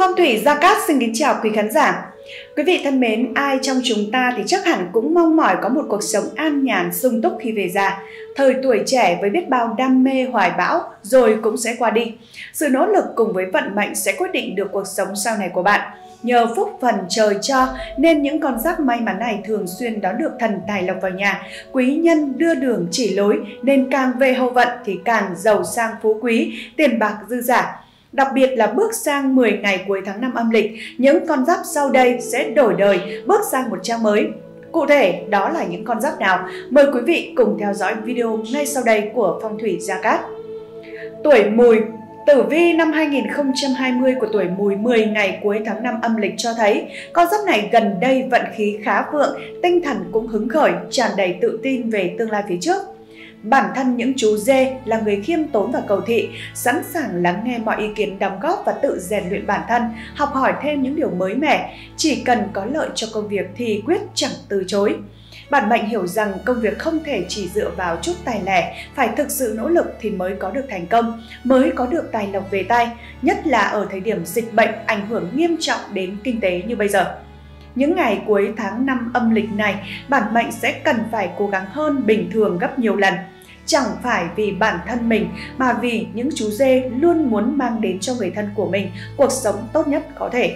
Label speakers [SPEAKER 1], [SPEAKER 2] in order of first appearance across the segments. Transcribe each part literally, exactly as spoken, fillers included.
[SPEAKER 1] Phong thủy Gia Cát xin kính chào quý khán giả. Quý vị thân mến, ai trong chúng ta thì chắc hẳn cũng mong mỏi có một cuộc sống an nhàn, sung túc khi về già. Thời tuổi trẻ với biết bao đam mê hoài bão rồi cũng sẽ qua đi. Sự nỗ lực cùng với vận mệnh sẽ quyết định được cuộc sống sau này của bạn. Nhờ phúc phần trời cho nên những con giáp may mắn này thường xuyên đón được thần tài lộc vào nhà. Quý nhân đưa đường chỉ lối nên càng về hậu vận thì càng giàu sang phú quý, tiền bạc dư dả. Đặc biệt là bước sang mười ngày cuối tháng năm âm lịch, những con giáp sau đây sẽ đổi đời, bước sang một trang mới. Cụ thể, đó là những con giáp nào? Mời quý vị cùng theo dõi video ngay sau đây của Phong thủy Gia Cát. Tuổi Mùi. Tử vi năm hai nghìn không trăm hai mươi của tuổi Mùi mười ngày cuối tháng năm âm lịch cho thấy con giáp này gần đây vận khí khá vượng, tinh thần cũng hứng khởi, tràn đầy tự tin về tương lai phía trước. Bản thân những chú dê là người khiêm tốn và cầu thị, sẵn sàng lắng nghe mọi ý kiến đóng góp và tự rèn luyện bản thân, học hỏi thêm những điều mới mẻ. Chỉ cần có lợi cho công việc thì quyết chẳng từ chối. Bản mệnh hiểu rằng công việc không thể chỉ dựa vào chút tài lẻ, phải thực sự nỗ lực thì mới có được thành công, mới có được tài lộc về tay, nhất là ở thời điểm dịch bệnh ảnh hưởng nghiêm trọng đến kinh tế như bây giờ. Những ngày cuối tháng năm âm lịch này, bản mệnh sẽ cần phải cố gắng hơn bình thường gấp nhiều lần. Chẳng phải vì bản thân mình mà vì những chú dê luôn muốn mang đến cho người thân của mình cuộc sống tốt nhất có thể.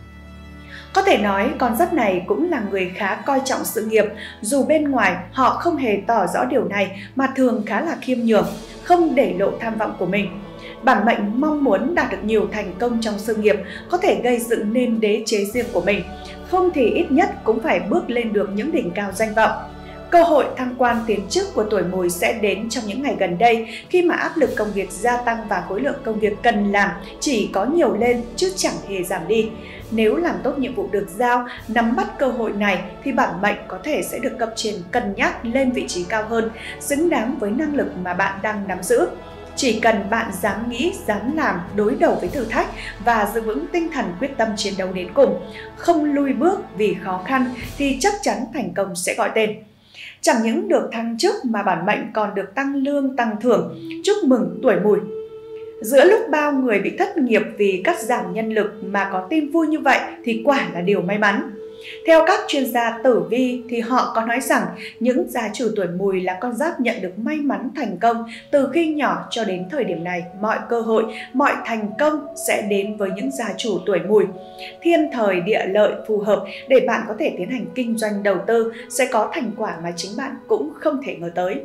[SPEAKER 1] Có thể nói con giáp này cũng là người khá coi trọng sự nghiệp, dù bên ngoài họ không hề tỏ rõ điều này mà thường khá là khiêm nhường, không để lộ tham vọng của mình. Bản mệnh mong muốn đạt được nhiều thành công trong sự nghiệp, có thể gây dựng nên đế chế riêng của mình, không thì ít nhất cũng phải bước lên được những đỉnh cao danh vọng. Cơ hội thăng quan tiến chức của tuổi Mùi sẽ đến trong những ngày gần đây khi mà áp lực công việc gia tăng và khối lượng công việc cần làm chỉ có nhiều lên chứ chẳng hề giảm đi. Nếu làm tốt nhiệm vụ được giao, nắm bắt cơ hội này thì bản mệnh có thể sẽ được cấp trên cân nhắc lên vị trí cao hơn, xứng đáng với năng lực mà bạn đang nắm giữ. Chỉ cần bạn dám nghĩ, dám làm, đối đầu với thử thách và giữ vững tinh thần quyết tâm chiến đấu đến cùng, không lùi bước vì khó khăn thì chắc chắn thành công sẽ gọi tên. Chẳng những được thăng chức mà bản mệnh còn được tăng lương tăng thưởng. Chúc mừng tuổi Mùi! Giữa lúc bao người bị thất nghiệp vì cắt giảm nhân lực mà có tin vui như vậy thì quả là điều may mắn. Theo các chuyên gia tử vi thì họ có nói rằng những gia chủ tuổi Mùi là con giáp nhận được may mắn thành công từ khi nhỏ cho đến thời điểm này. Mọi cơ hội, mọi thành công sẽ đến với những gia chủ tuổi Mùi. Thiên thời địa lợi phù hợp để bạn có thể tiến hành kinh doanh đầu tư, sẽ có thành quả mà chính bạn cũng không thể ngờ tới.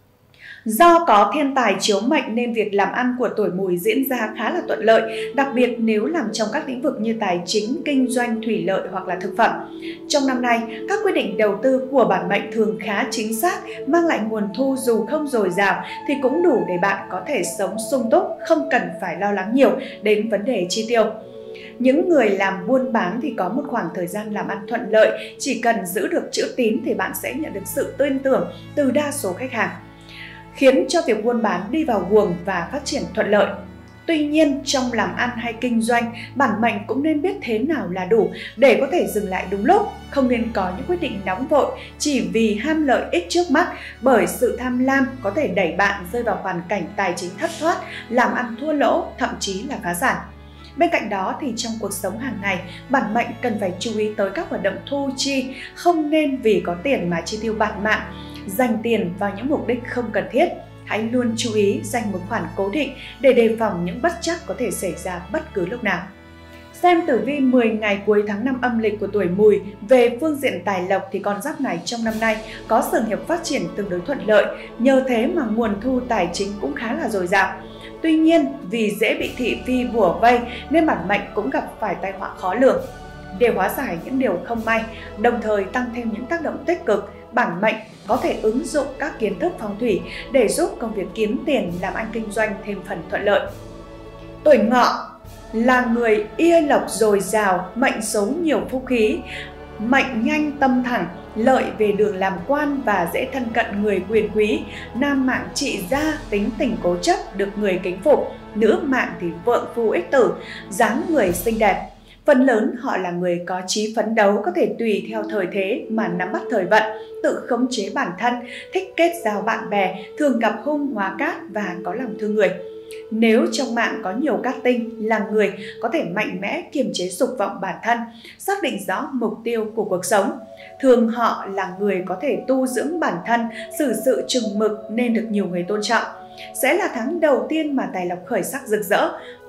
[SPEAKER 1] Do có thiên tài chiếu mệnh nên việc làm ăn của tuổi Mùi diễn ra khá là thuận lợi, đặc biệt nếu làm trong các lĩnh vực như tài chính, kinh doanh, thủy lợi hoặc là thực phẩm. Trong năm nay, các quyết định đầu tư của bản mệnh thường khá chính xác, mang lại nguồn thu dù không dồi dào thì cũng đủ để bạn có thể sống sung túc, không cần phải lo lắng nhiều đến vấn đề chi tiêu. Những người làm buôn bán thì có một khoảng thời gian làm ăn thuận lợi, chỉ cần giữ được chữ tín thì bạn sẽ nhận được sự tin tưởng từ đa số khách hàng, khiến cho việc buôn bán đi vào guồng và phát triển thuận lợi. Tuy nhiên, trong làm ăn hay kinh doanh, bản mệnh cũng nên biết thế nào là đủ để có thể dừng lại đúng lúc, không nên có những quyết định nóng vội chỉ vì ham lợi ích trước mắt, bởi sự tham lam có thể đẩy bạn rơi vào hoàn cảnh tài chính thất thoát, làm ăn thua lỗ, thậm chí là phá sản. Bên cạnh đó thì trong cuộc sống hàng ngày, bản mệnh cần phải chú ý tới các hoạt động thu chi, không nên vì có tiền mà chi tiêu bạt mạng, dành tiền vào những mục đích không cần thiết. Hãy luôn chú ý dành một khoản cố định để đề phòng những bất trắc có thể xảy ra bất cứ lúc nào. Xem tử vi mười ngày cuối tháng năm âm lịch của tuổi Mùi về phương diện tài lộc thì con giáp này trong năm nay có sự nghiệp phát triển tương đối thuận lợi, nhờ thế mà nguồn thu tài chính cũng khá là dồi dào. Tuy nhiên, vì dễ bị thị phi bủa vây nên bản mệnh cũng gặp phải tai họa khó lường. Để hóa giải những điều không may, đồng thời tăng thêm những tác động tích cực, bản mệnh có thể ứng dụng các kiến thức phong thủy để giúp công việc kiếm tiền, làm ăn kinh doanh thêm phần thuận lợi. Tuổi Ngọ là người ia lộc dồi dào, mệnh số nhiều phúc khí, mệnh nhanh tâm thẳng, lợi về đường làm quan và dễ thân cận người quyền quý. Nam mạng trị gia, tính tình cố chấp, được người kính phục. Nữ mạng thì vượng phu ích tử, dáng người xinh đẹp. Phần lớn họ là người có chí phấn đấu, có thể tùy theo thời thế mà nắm bắt thời vận, tự khống chế bản thân, thích kết giao bạn bè, thường gặp hung hóa cát và có lòng thương người. Nếu trong mạng có nhiều cát tinh là người có thể mạnh mẽ kiềm chế dục vọng bản thân, xác định rõ mục tiêu của cuộc sống. Thường họ là người có thể tu dưỡng bản thân, xử sự chừng mực nên được nhiều người tôn trọng. Sẽ là tháng đầu tiên mà tài lộc khởi sắc rực rỡ.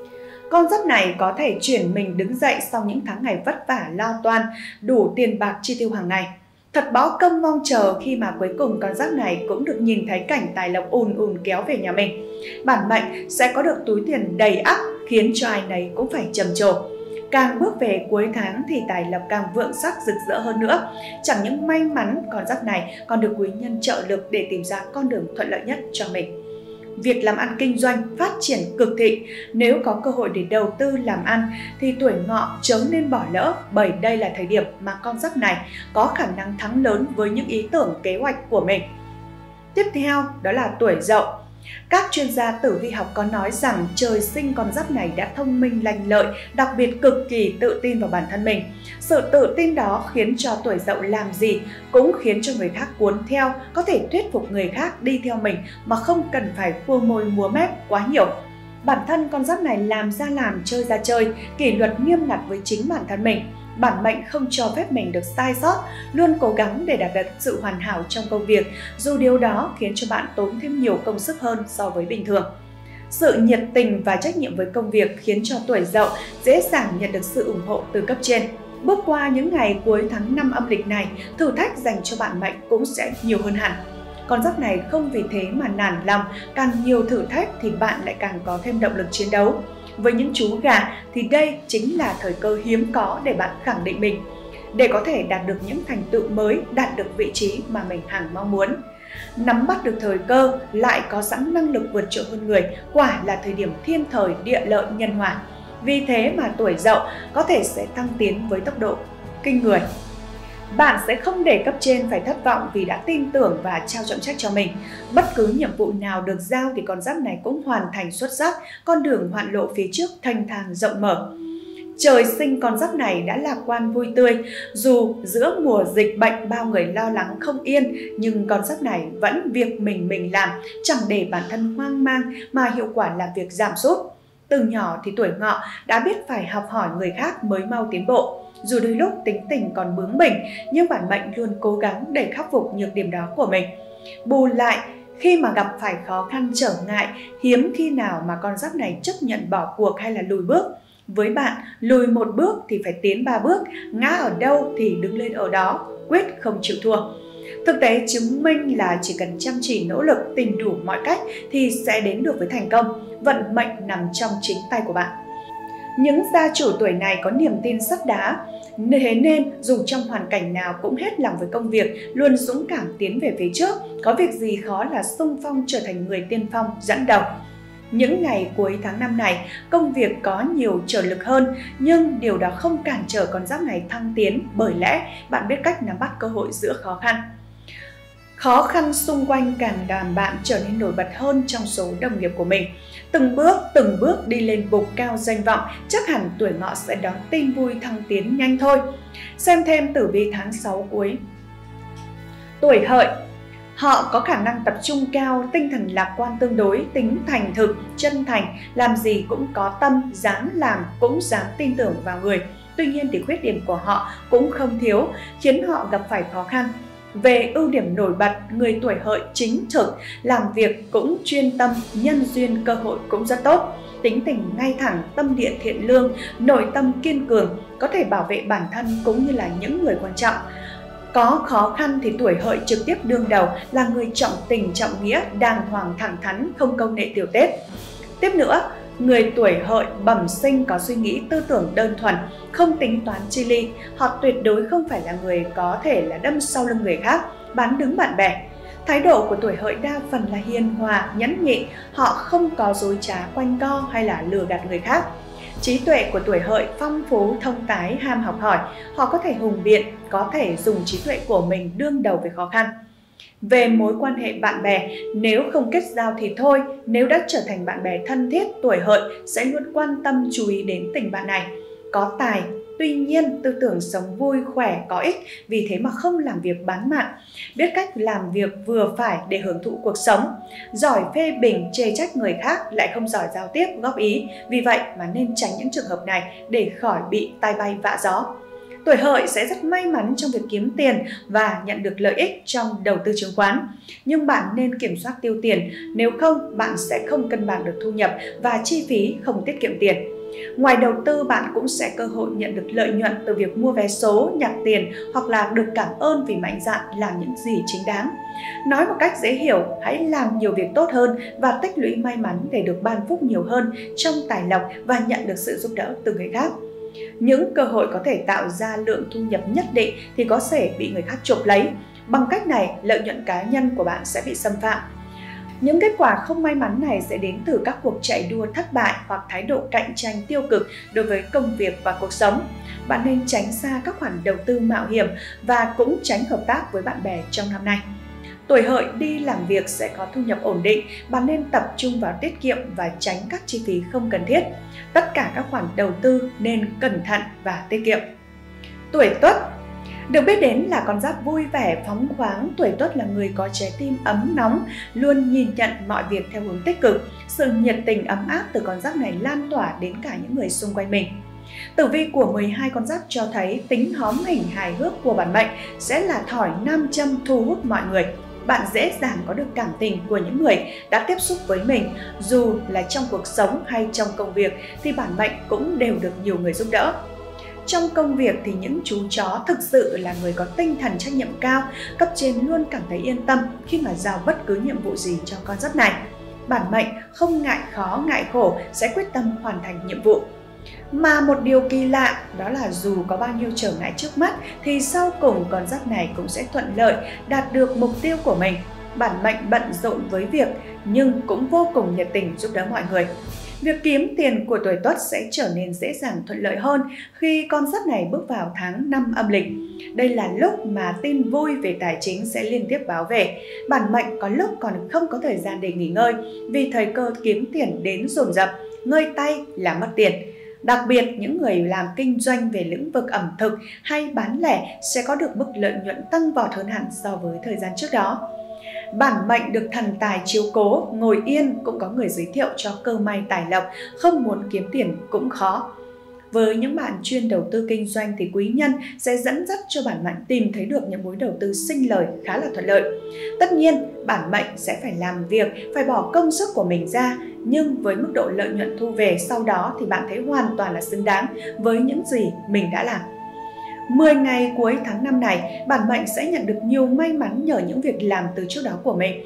[SPEAKER 1] Con giáp này có thể chuyển mình đứng dậy sau những tháng ngày vất vả lo toan, đủ tiền bạc chi tiêu hàng ngày. Thật bó công mong chờ khi mà cuối cùng con giáp này cũng được nhìn thấy cảnh tài lộc ùn ùn kéo về nhà mình. Bản mệnh sẽ có được túi tiền đầy ắp khiến cho ai nấy cũng phải trầm trồ. Càng bước về cuối tháng thì tài lộc càng vượng sắc rực rỡ hơn nữa. Chẳng những may mắn, con giáp này còn được quý nhân trợ lực để tìm ra con đường thuận lợi nhất cho mình. Việc làm ăn kinh doanh phát triển cực thịnh. Nếu có cơ hội để đầu tư làm ăn thì tuổi Ngọ chớ nên bỏ lỡ, bởi đây là thời điểm mà con giáp này có khả năng thắng lớn với những ý tưởng kế hoạch của mình. Tiếp theo đó là tuổi Dậu. Các chuyên gia tử vi học có nói rằng trời sinh con giáp này đã thông minh lanh lợi, đặc biệt cực kỳ tự tin vào bản thân mình. Sự tự tin đó khiến cho tuổi Dậu làm gì cũng khiến cho người khác cuốn theo, có thể thuyết phục người khác đi theo mình mà không cần phải khua môi múa mép quá nhiều. Bản thân con giáp này làm ra làm, chơi ra chơi, kỷ luật nghiêm ngặt với chính bản thân mình. Bản mệnh không cho phép mình được sai sót, luôn cố gắng để đạt được sự hoàn hảo trong công việc, dù điều đó khiến cho bạn tốn thêm nhiều công sức hơn so với bình thường. Sự nhiệt tình và trách nhiệm với công việc khiến cho tuổi Dậu dễ dàng nhận được sự ủng hộ từ cấp trên. Bước qua những ngày cuối tháng năm âm lịch này, thử thách dành cho bạn mệnh cũng sẽ nhiều hơn hẳn. Con giáp này không vì thế mà nản lòng, càng nhiều thử thách thì bạn lại càng có thêm động lực chiến đấu. Với những chú gà thì đây chính là thời cơ hiếm có để bạn khẳng định mình, để có thể đạt được những thành tựu mới, đạt được vị trí mà mình hằng mong muốn. Nắm bắt được thời cơ, lại có sẵn năng lực vượt trội hơn người, quả là thời điểm thiên thời địa lợi nhân hòa. Vì thế mà tuổi Dậu có thể sẽ thăng tiến với tốc độ kinh người. Bạn sẽ không để cấp trên phải thất vọng vì đã tin tưởng và trao trọng trách cho mình. Bất cứ nhiệm vụ nào được giao thì con giáp này cũng hoàn thành xuất sắc, con đường hoạn lộ phía trước thanh thang rộng mở. Trời sinh con giáp này đã lạc quan vui tươi, dù giữa mùa dịch bệnh bao người lo lắng không yên, nhưng con giáp này vẫn việc mình mình làm, chẳng để bản thân hoang mang mà hiệu quả làm việc giảm sút. Từ nhỏ thì tuổi Ngọ đã biết phải học hỏi người khác mới mau tiến bộ. Dù đôi lúc tính tình còn bướng bỉnh, nhưng bản mệnh luôn cố gắng để khắc phục nhược điểm đó của mình. Bù lại, khi mà gặp phải khó khăn trở ngại, hiếm khi nào mà con giáp này chấp nhận bỏ cuộc hay là lùi bước. Với bạn, lùi một bước thì phải tiến ba bước, ngã ở đâu thì đứng lên ở đó, quyết không chịu thua. Thực tế chứng minh là chỉ cần chăm chỉ nỗ lực, tìm đủ mọi cách thì sẽ đến được với thành công. Vận mệnh nằm trong chính tay của bạn. Những gia chủ tuổi này có niềm tin sắt đá, thế nên dù trong hoàn cảnh nào cũng hết lòng với công việc, luôn dũng cảm tiến về phía trước, có việc gì khó là xung phong trở thành người tiên phong dẫn đầu. Những ngày cuối tháng năm này, công việc có nhiều trở lực hơn, nhưng điều đó không cản trở con giáp này thăng tiến, bởi lẽ bạn biết cách nắm bắt cơ hội giữa khó khăn. Khó khăn xung quanh càng làm bạn trở nên nổi bật hơn trong số đồng nghiệp của mình. Từng bước, từng bước đi lên bục cao danh vọng, chắc hẳn tuổi Ngọ sẽ đón tin vui thăng tiến nhanh thôi. Xem thêm tử vi tháng sáu cuối. Tuổi Hợi. Họ có khả năng tập trung cao, tinh thần lạc quan tương đối, tính thành thực, chân thành, làm gì cũng có tâm, dám làm cũng dám tin tưởng vào người. Tuy nhiên thì khuyết điểm của họ cũng không thiếu, khiến họ gặp phải khó khăn. Về ưu điểm nổi bật, người tuổi Hợi chính trực, làm việc cũng chuyên tâm, nhân duyên cơ hội cũng rất tốt. Tính tình ngay thẳng, tâm địa thiện lương, nội tâm kiên cường, có thể bảo vệ bản thân cũng như là những người quan trọng. Có khó khăn thì tuổi Hợi trực tiếp đương đầu, là người trọng tình trọng nghĩa, đàng hoàng thẳng thắn, không câu nệ tiểu tết. Tiếp nữa, người tuổi Hợi bẩm sinh có suy nghĩ tư tưởng đơn thuần, không tính toán chi ly. Họ tuyệt đối không phải là người có thể là đâm sau lưng người khác, bán đứng bạn bè. Thái độ của tuổi Hợi đa phần là hiền hòa, nhẫn nhịn, họ không có dối trá quanh co hay là lừa gạt người khác. Trí tuệ của tuổi Hợi phong phú, thông tái, ham học hỏi, họ có thể hùng biện, có thể dùng trí tuệ của mình đương đầu với khó khăn. Về mối quan hệ bạn bè, nếu không kết giao thì thôi, nếu đã trở thành bạn bè thân thiết, tuổi Hợi sẽ luôn quan tâm chú ý đến tình bạn này. Có tài, Tuy nhiên, tư tưởng sống vui, khỏe, có ích, vì thế mà không làm việc bán mạng, biết cách làm việc vừa phải để hưởng thụ cuộc sống, giỏi phê bình, chê trách người khác, lại không giỏi giao tiếp, góp ý. Vì vậy mà nên tránh những trường hợp này để khỏi bị tai bay vạ gió. Tuổi Hợi sẽ rất may mắn trong việc kiếm tiền và nhận được lợi ích trong đầu tư chứng khoán. Nhưng bạn nên kiểm soát tiêu tiền, nếu không bạn sẽ không cân bằng được thu nhập và chi phí, không tiết kiệm tiền. Ngoài đầu tư, bạn cũng sẽ cơ hội nhận được lợi nhuận từ việc mua vé số, nhặt tiền hoặc là được cảm ơn vì mạnh dạn làm những gì chính đáng. Nói một cách dễ hiểu, hãy làm nhiều việc tốt hơn và tích lũy may mắn để được ban phúc nhiều hơn trong tài lộc và nhận được sự giúp đỡ từ người khác. Những cơ hội có thể tạo ra lượng thu nhập nhất định thì có thể bị người khác chộp lấy. Bằng cách này, lợi nhuận cá nhân của bạn sẽ bị xâm phạm. Những kết quả không may mắn này sẽ đến từ các cuộc chạy đua thất bại hoặc thái độ cạnh tranh tiêu cực đối với công việc và cuộc sống. Bạn nên tránh xa các khoản đầu tư mạo hiểm và cũng tránh hợp tác với bạn bè trong năm nay. Tuổi Hợi đi làm việc sẽ có thu nhập ổn định, bạn nên tập trung vào tiết kiệm và tránh các chi phí không cần thiết. Tất cả các khoản đầu tư nên cẩn thận và tiết kiệm. Tuổi Tuất được biết đến là con giáp vui vẻ, phóng khoáng. Tuổi Tuất là người có trái tim ấm nóng, luôn nhìn nhận mọi việc theo hướng tích cực. Sự nhiệt tình ấm áp từ con giáp này lan tỏa đến cả những người xung quanh mình. Tử vi của mười hai con giáp cho thấy tính hóm hình hài hước của bản mệnh sẽ là thỏi nam châm thu hút mọi người. Bạn dễ dàng có được cảm tình của những người đã tiếp xúc với mình, dù là trong cuộc sống hay trong công việc thì bản mệnh cũng đều được nhiều người giúp đỡ. Trong công việc thì những chú chó thực sự là người có tinh thần trách nhiệm cao, cấp trên luôn cảm thấy yên tâm khi mà giao bất cứ nhiệm vụ gì cho con giáp này. Bản mệnh không ngại khó ngại khổ sẽ quyết tâm hoàn thành nhiệm vụ. Mà một điều kỳ lạ đó là dù có bao nhiêu trở ngại trước mắt thì sau cùng con giáp này cũng sẽ thuận lợi đạt được mục tiêu của mình. Bản mệnh bận rộn với việc nhưng cũng vô cùng nhiệt tình giúp đỡ mọi người. Việc kiếm tiền của tuổi Tuất sẽ trở nên dễ dàng thuận lợi hơn khi con giáp này bước vào tháng năm âm lịch. Đây là lúc mà tin vui về tài chính sẽ liên tiếp báo về. Bản mệnh có lúc còn không có thời gian để nghỉ ngơi vì thời cơ kiếm tiền đến dồn dập, ngơi tay là mất tiền. Đặc biệt, những người làm kinh doanh về lĩnh vực ẩm thực hay bán lẻ sẽ có được mức lợi nhuận tăng vọt hơn hẳn so với thời gian trước đó. Bản mệnh được thần tài chiếu cố, ngồi yên cũng có người giới thiệu cho cơ may tài lộc, không muốn kiếm tiền cũng khó. Với những bạn chuyên đầu tư kinh doanh thì quý nhân sẽ dẫn dắt cho bản mệnh tìm thấy được những mối đầu tư sinh lời khá là thuận lợi. Tất nhiên, bản mệnh sẽ phải làm việc, phải bỏ công sức của mình ra, nhưng với mức độ lợi nhuận thu về sau đó thì bạn thấy hoàn toàn là xứng đáng với những gì mình đã làm. mười ngày cuối tháng năm này, bản mệnh sẽ nhận được nhiều may mắn nhờ những việc làm từ trước đó của mình.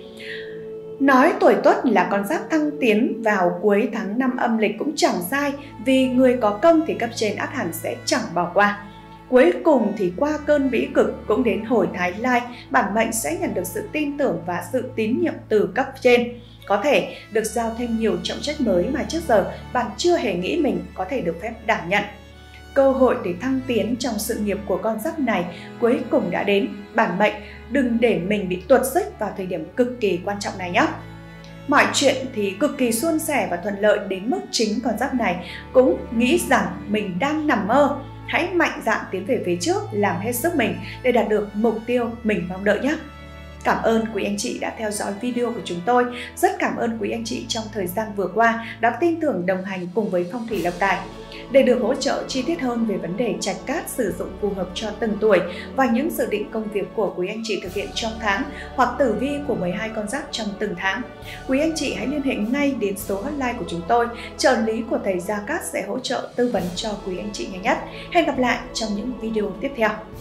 [SPEAKER 1] Nói tuổi Tuất là con giáp thăng tiến vào cuối tháng năm âm lịch cũng chẳng sai, vì người có công thì cấp trên ắt hẳn sẽ chẳng bỏ qua. Cuối cùng thì qua cơn bĩ cực cũng đến hồi thái lai, bản mệnh sẽ nhận được sự tin tưởng và sự tín nhiệm từ cấp trên. Có thể được giao thêm nhiều trọng trách mới mà trước giờ bạn chưa hề nghĩ mình có thể được phép đảm nhận. Cơ hội để thăng tiến trong sự nghiệp của con giáp này cuối cùng đã đến. Bản mệnh đừng để mình bị tuột xích vào thời điểm cực kỳ quan trọng này nhé. Mọi chuyện thì cực kỳ suôn sẻ và thuận lợi đến mức chính con giáp này cũng nghĩ rằng mình đang nằm mơ. Hãy mạnh dạn tiến về phía trước, làm hết sức mình để đạt được mục tiêu mình mong đợi nhé. Cảm ơn quý anh chị đã theo dõi video của chúng tôi. Rất cảm ơn quý anh chị trong thời gian vừa qua đã tin tưởng đồng hành cùng với Phong thủy Lộc Tài. Để được hỗ trợ chi tiết hơn về vấn đề trạch cát sử dụng phù hợp cho từng tuổi và những dự định công việc của quý anh chị thực hiện trong tháng hoặc tử vi của mười hai con giáp trong từng tháng, quý anh chị hãy liên hệ ngay đến số hotline của chúng tôi. Trợ lý của thầy Gia Cát sẽ hỗ trợ tư vấn cho quý anh chị nhanh nhất. Hẹn gặp lại trong những video tiếp theo.